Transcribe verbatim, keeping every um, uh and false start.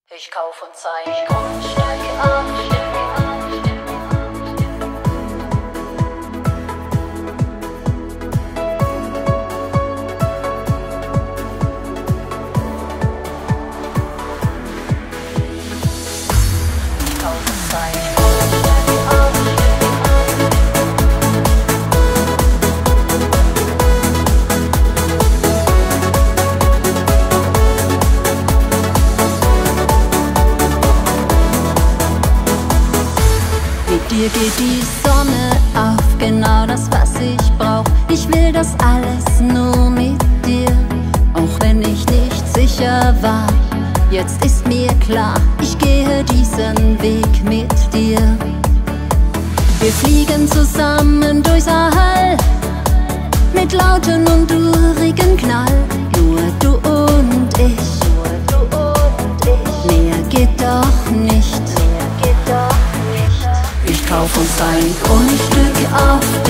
Ich kauf und zeig und steig ab. Mit dir geht die Sonne auf, genau das, was ich brauch. Ich will das alles nur mit dir, auch wenn ich nicht sicher war. Jetzt ist mir klar, ich gehe diesen Weg mit dir. Wir fliegen zusammen durchs All, mit lauten und urigen Knall. Nur du und ich, mehr geht doch nicht. Ich kauf uns ein Grundstück auf